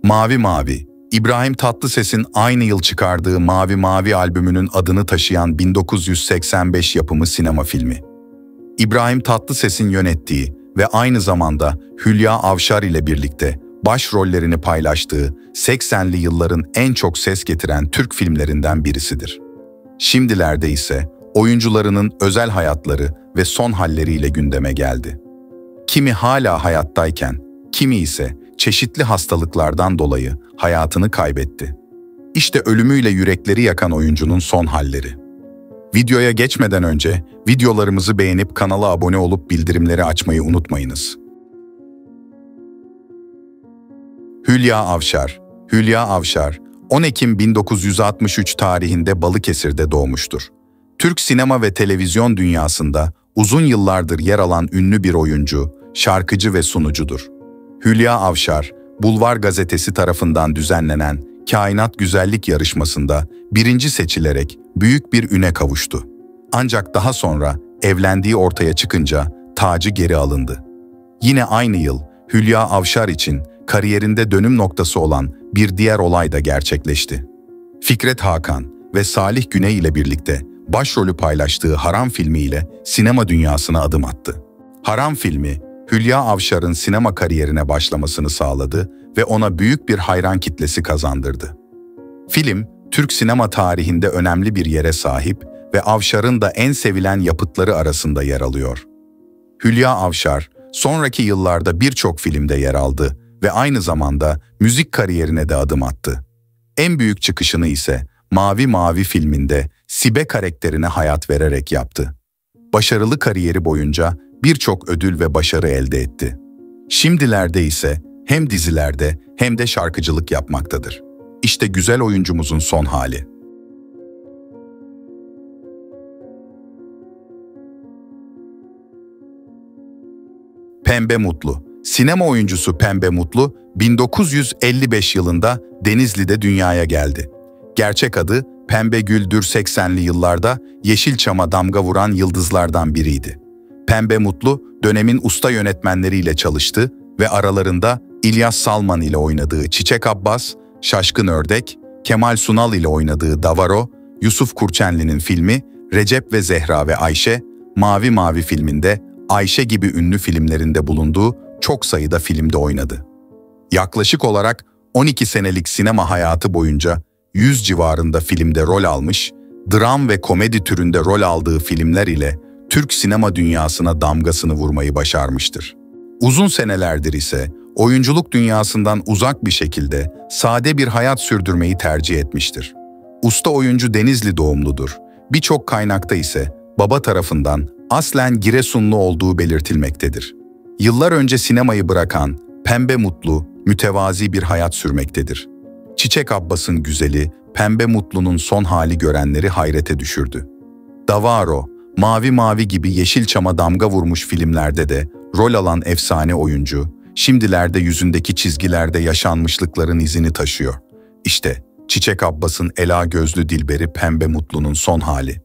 Mavi Mavi, İbrahim Tatlıses'in aynı yıl çıkardığı Mavi Mavi albümünün adını taşıyan 1985 yapımı sinema filmi. İbrahim Tatlıses'in yönettiği ve aynı zamanda Hülya Avşar ile birlikte başrollerini paylaştığı 80'li yılların en çok ses getiren Türk filmlerinden birisidir. Şimdilerde ise oyuncularının özel hayatları ve son halleriyle gündeme geldi. Kimi hala hayattayken, kimi ise çeşitli hastalıklardan dolayı hayatını kaybetti. İşte ölümüyle yürekleri yakan oyuncunun son halleri. Videoya geçmeden önce videolarımızı beğenip kanala abone olup bildirimleri açmayı unutmayınız. Hülya Avşar. Hülya Avşar, 10 Ekim 1963 tarihinde Balıkesir'de doğmuştur. Türk sinema ve televizyon dünyasında uzun yıllardır yer alan ünlü bir oyuncu, şarkıcı ve sunucudur. Hülya Avşar, Bulvar Gazetesi tarafından düzenlenen Kainat Güzellik Yarışması'nda birinci seçilerek büyük bir üne kavuştu. Ancak daha sonra evlendiği ortaya çıkınca tacı geri alındı. Yine aynı yıl Hülya Avşar için kariyerinde dönüm noktası olan bir diğer olay da gerçekleşti. Fikret Hakan ve Salih Güney ile birlikte başrolü paylaştığı Haram filmiyle sinema dünyasına adım attı. Haram filmi, Hülya Avşar'ın sinema kariyerine başlamasını sağladı ve ona büyük bir hayran kitlesi kazandırdı. Film, Türk sinema tarihinde önemli bir yere sahip ve Avşar'ın da en sevilen yapıtları arasında yer alıyor. Hülya Avşar, sonraki yıllarda birçok filmde yer aldı ve aynı zamanda müzik kariyerine de adım attı. En büyük çıkışını ise Mavi Mavi filminde Sibe karakterine hayat vererek yaptı. Başarılı kariyeri boyunca birçok ödül ve başarı elde etti. Şimdilerde ise hem dizilerde hem de şarkıcılık yapmaktadır. İşte güzel oyuncumuzun son hali. Pembe Mutlu. Sinema oyuncusu Pembe Mutlu, 1955 yılında Denizli'de dünyaya geldi. Gerçek adı Pembe Güldür. 80'li yıllarda Yeşilçam'a damga vuran yıldızlardan biriydi. Pembe Mutlu, dönemin usta yönetmenleriyle çalıştı ve aralarında İlyas Salman ile oynadığı Çiçek Abbas, Şaşkın Ördek, Kemal Sunal ile oynadığı Davaro, Yusuf Kurçenli'nin filmi Recep ve Zehra ve Ayşe, Mavi Mavi filminde Ayşe gibi ünlü filmlerinde bulunduğu çok sayıda filmde oynadı. Yaklaşık olarak 12 senelik sinema hayatı boyunca 100 civarında filmde rol almış, dram ve komedi türünde rol aldığı filmler ile Türk sinema dünyasına damgasını vurmayı başarmıştır. Uzun senelerdir ise oyunculuk dünyasından uzak bir şekilde sade bir hayat sürdürmeyi tercih etmiştir. Usta oyuncu Denizli doğumludur. Birçok kaynakta ise baba tarafından aslen Giresunlu olduğu belirtilmektedir. Yıllar önce sinemayı bırakan Pembe Mutlu, mütevazi bir hayat sürmektedir. Çiçek Abbas'ın güzeli, Pembe Mutlu'nun son hali görenleri hayrete düşürdü. Davaro, Mavi Mavi gibi Yeşilçam'a damga vurmuş filmlerde de rol alan efsane oyuncu, şimdilerde yüzündeki çizgilerde yaşanmışlıkların izini taşıyor. İşte Çiçek Abbas'ın ela gözlü dilberi Pembe Mutlu'nun son hali.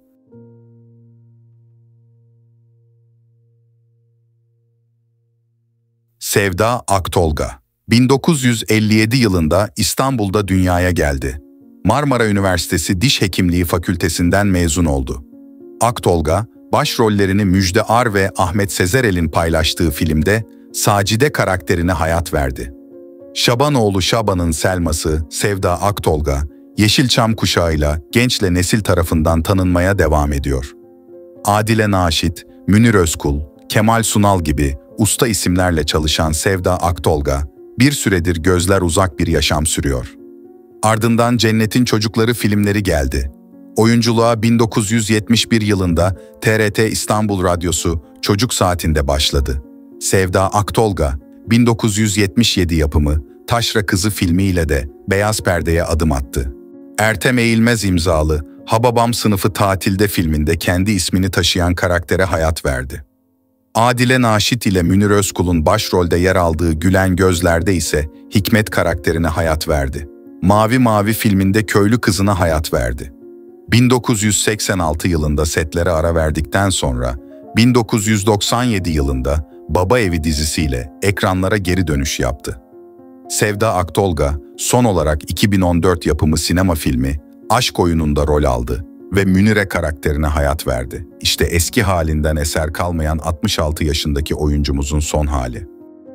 Sevda Aktolga, 1957 yılında İstanbul'da dünyaya geldi. Marmara Üniversitesi Diş Hekimliği Fakültesinden mezun oldu. Aktolga, başrollerini Müjde Ar ve Ahmet Sezerel'in paylaştığı filmde Sacide karakterine hayat verdi. Şabanoğlu Şaban'ın Selması Sevda Aktolga, Yeşilçam kuşağıyla gençle nesil tarafından tanınmaya devam ediyor. Adile Naşit, Münir Özkul, Kemal Sunal gibi usta isimlerle çalışan Sevda Aktolga, bir süredir gözler uzak bir yaşam sürüyor. Ardından Cennetin Çocukları filmleri geldi. Oyunculuğa 1971 yılında TRT İstanbul Radyosu Çocuk Saati'nde başladı. Sevda Aktolga, 1977 yapımı Taşra Kızı filmiyle de beyaz perdeye adım attı. Ertem Eğilmez imzalı Hababam Sınıfı Tatilde filminde kendi ismini taşıyan karaktere hayat verdi. Adile Naşit ile Münir Özkul'un başrolde yer aldığı Gülen Gözler'de ise Hikmet karakterine hayat verdi. Mavi Mavi filminde köylü kızına hayat verdi. 1986 yılında setlere ara verdikten sonra 1997 yılında Baba Evi dizisiyle ekranlara geri dönüş yaptı. Sevda Aktolga son olarak 2014 yapımı sinema filmi Aşk Oyunu'nda rol aldı ve Münire karakterine hayat verdi. İşte eski halinden eser kalmayan 66 yaşındaki oyuncumuzun son hali.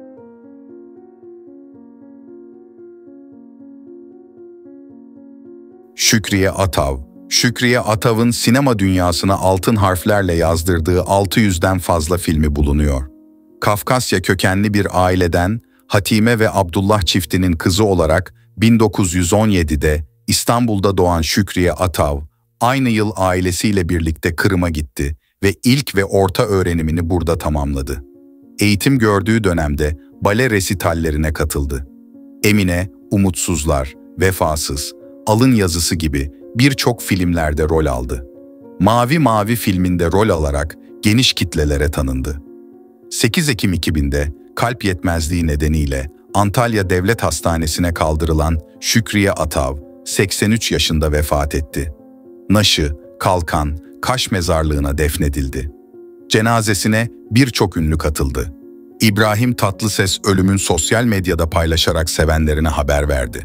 Şükriye Atav. Şükriye Atav'ın sinema dünyasına altın harflerle yazdırdığı 600'den fazla filmi bulunuyor. Kafkasya kökenli bir aileden Hatime ve Abdullah çiftinin kızı olarak 1917'de İstanbul'da doğan Şükriye Atav, aynı yıl ailesiyle birlikte Kırım'a gitti ve ilk ve orta öğrenimini burada tamamladı. Eğitim gördüğü dönemde bale resitallerine katıldı. Emine, Umutsuzlar, Vefasız, Alın Yazısı gibi birçok filmlerde rol aldı. Mavi Mavi filminde rol alarak geniş kitlelere tanındı. 8 Ekim 2000'de kalp yetmezliği nedeniyle Antalya Devlet Hastanesi'ne kaldırılan Şükriye Atav, 83 yaşında vefat etti. Naşı, Kalkan, Kaş mezarlığına defnedildi. Cenazesine birçok ünlü katıldı. İbrahim Tatlıses ölümün sosyal medyada paylaşarak sevenlerine haber verdi.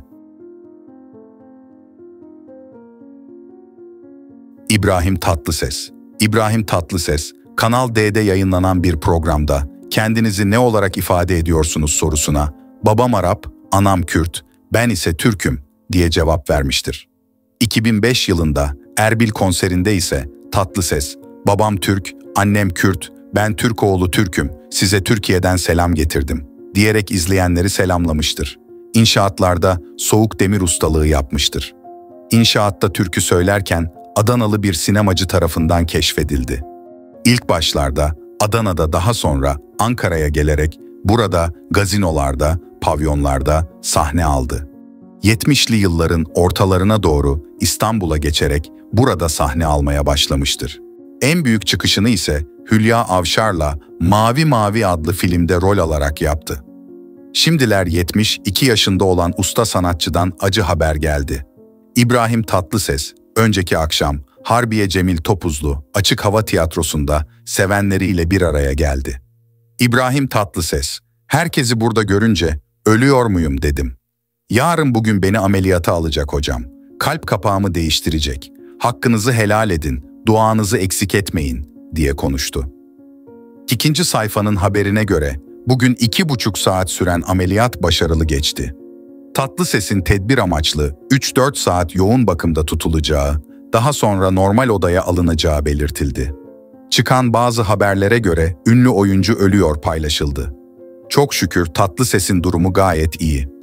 İbrahim Tatlıses. İbrahim Tatlıses, Kanal D'de yayınlanan bir programda kendinizi ne olarak ifade ediyorsunuz sorusuna "Babam Arap, anam Kürt, ben ise Türk'üm" diye cevap vermiştir. 2005 yılında Erbil konserinde ise Tatlıses, "Babam Türk, annem Kürt, ben Türkoğlu Türk'üm, size Türkiye'den selam getirdim" diyerek izleyenleri selamlamıştır. İnşaatlarda soğuk demir ustalığı yapmıştır. İnşaatta türkü söylerken Adanalı bir sinemacı tarafından keşfedildi. İlk başlarda Adana'da, daha sonra Ankara'ya gelerek burada gazinolarda, pavyonlarda sahne aldı. 70'li yılların ortalarına doğru İstanbul'a geçerek burada sahne almaya başlamıştır. En büyük çıkışını ise Hülya Avşar'la Mavi Mavi adlı filmde rol alarak yaptı. Şimdiler 72 yaşında olan usta sanatçıdan acı haber geldi. İbrahim Tatlıses, önceki akşam Harbiye Cemil Topuzlu Açık Hava Tiyatrosu'nda sevenleriyle bir araya geldi. İbrahim Tatlıses, "Herkesi burada görünce ölüyor muyum dedim. Yarın bugün beni ameliyata alacak hocam. Kalp kapağımı değiştirecek. Hakkınızı helal edin, duanızı eksik etmeyin" diye konuştu. İkinci sayfanın haberine göre bugün 2,5 saat süren ameliyat başarılı geçti. Tatlıses'in tedbir amaçlı 3-4 saat yoğun bakımda tutulacağı, daha sonra normal odaya alınacağı belirtildi. Çıkan bazı haberlere göre ünlü oyuncu ölüyor paylaşıldı. Çok şükür Tatlıses'in durumu gayet iyi.